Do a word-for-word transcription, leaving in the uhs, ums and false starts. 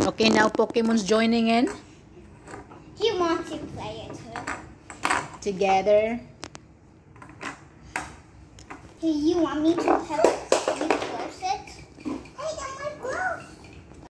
Okay, now Pokemon's joining in. He wants to play it too. Together. Hey, you want me to help?